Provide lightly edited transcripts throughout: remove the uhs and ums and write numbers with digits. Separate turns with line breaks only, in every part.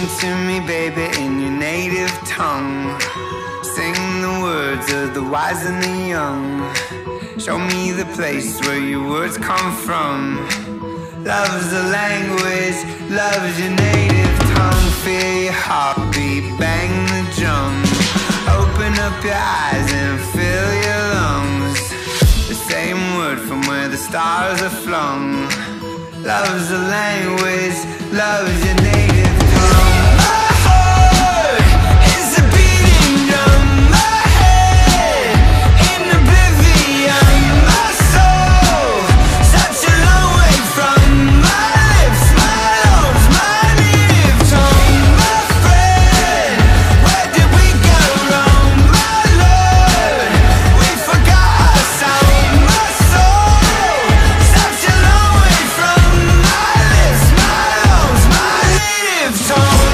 to me, baby, in your native tongue. Sing the words of the wise and the young. Show me the place where your words come from. Love's the language, love's your native tongue. Feel your heartbeat, bang the drum. Open up your eyes and fill your lungs. The same word from where the stars are flung. Love's the language, love's your native tongue. My heart is a beating drum. My head in oblivion. My soul such a long way from my lips, my lungs, my native tongue. My friend, where did we go wrong? My Lord, we forgot our sound. My soul such a long way from my lips, my lungs, my native tongue.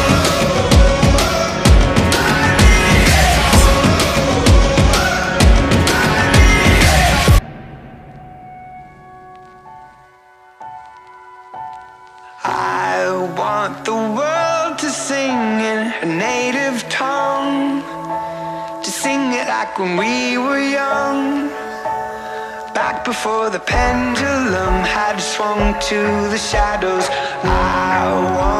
I want the world to sing in her native tongue, to sing it like when we were young, back before the pendulum had swung to the shadows. I want